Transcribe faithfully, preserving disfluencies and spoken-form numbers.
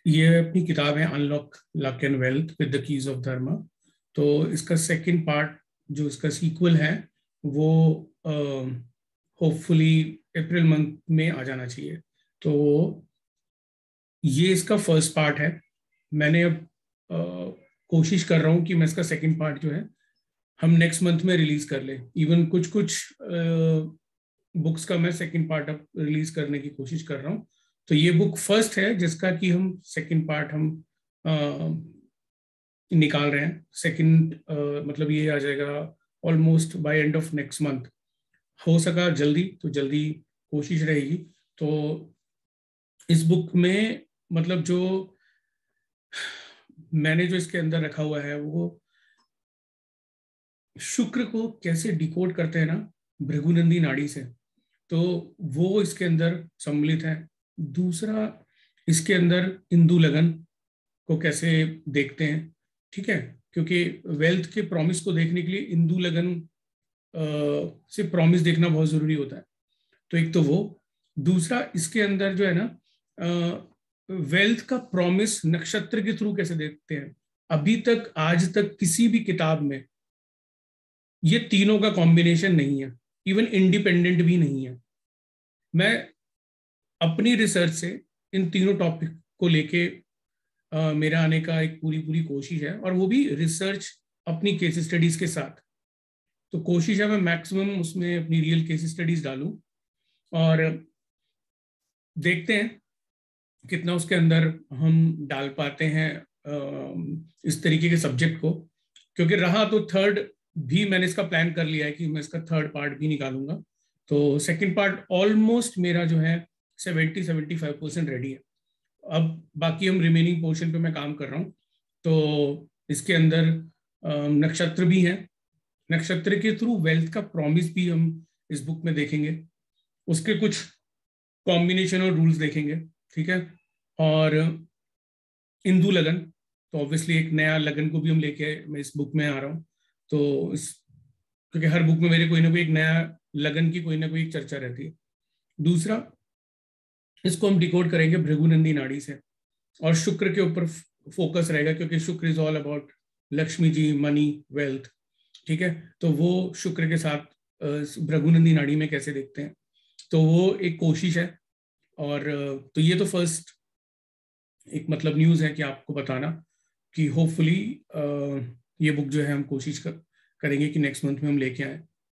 ये अपनी किताब है unlock luck and wealth with the keys of Dharma. तो इसका सेकंड पार्ट जो इसका सीक्वल है वो होपफुली अप्रैल मंथ में आ जाना चाहिए। तो ये इसका फर्स्ट पार्ट है। मैंने अब अ, कोशिश कर रहा हूँ कि मैं इसका सेकंड पार्ट जो है हम नेक्स्ट मंथ में रिलीज कर ले। इवन कुछ कुछ बुक्स का मैं सेकंड पार्ट अब रिलीज करने की कोशिश कर रहा हूँ। तो ये बुक फर्स्ट है जिसका कि हम सेकंड पार्ट हम अ, निकाल रहे हैं। सेकंड मतलब ये आ जाएगा almost by end of next month. हो सका जल्दी तो जल्दी कोशिश रहेगी। तो इस बुक में मतलब जो मैंने जो इसके अंदर रखा हुआ है वो शुक्र को कैसे डिकोड करते हैं ना भृगुनंदी नाड़ी से, तो वो इसके अंदर सम्मिलित है। दूसरा, इसके अंदर इंदु लगन को कैसे देखते हैं, ठीक है, क्योंकि वेल्थ के प्रॉमिस को देखने के लिए इंदु लगन अ, से प्रॉमिस देखना बहुत जरूरी होता है। तो एक तो वो, दूसरा इसके अंदर जो है ना वेल्थ का प्रॉमिस नक्षत्र के थ्रू कैसे देखते हैं। अभी तक आज तक किसी भी किताब में ये तीनों का कॉम्बिनेशन नहीं है, इवन इंडिपेंडेंट भी नहीं है। मैं अपनी रिसर्च से इन तीनों टॉपिक को लेके अ, मेरा आने का एक पूरी पूरी कोशिश है, और वो भी रिसर्च अपनी केस स्टडीज के साथ। तो कोशिश है मैं मैक्सिमम उसमें अपनी रियल केस स्टडीज डालूं, और देखते हैं कितना उसके अंदर हम डाल पाते हैं इस तरीके के सब्जेक्ट को। क्योंकि रहा तो थर्ड भी मैंने इसका प्लान कर लिया है कि मैं इसका थर्ड पार्ट भी निकालूंगा। तो सेकंड पार्ट ऑलमोस्ट मेरा जो है seventy seventy five percent ready है। अब बाकी हम रिमेनिंग पोर्शन पे मैं काम कर रहा हूँ। तो इसके अंदर नक्षत्र भी हैं। नक्षत्र के थ्रू वेल्थ का प्रॉमिस भी हम इस बुक में देखेंगे, उसके कुछ कॉम्बिनेशन और रूल्स देखेंगे, ठीक है। और इंदु लगन, तो ऑब्वियसली एक नया लगन को भी हम लेके मैं इस बुक में आ रहा हूँ। तो इस क्योंकि हर बुक में मेरे कोई ना कोई एक नया लगन की कोई ना कोई एक चर्चा रहती है। दूसरा, इसको हम डिकोड करेंगे भृगुनंदी नाड़ी से, और शुक्र के ऊपर फोकस रहेगा, क्योंकि Shukra is all about Lakshmi ji, money, wealth, ठीक है। तो वो शुक्र के साथ भृगुनंदी नाड़ी में कैसे देखते हैं, तो वो एक कोशिश है। और तो ये तो फर्स्ट एक मतलब न्यूज़ है कि आपको बताना कि होपफुली ये बुक जो है हम कोशिश कर, करेंगे कि नेक्स्ट मंथ में हम लेके आए।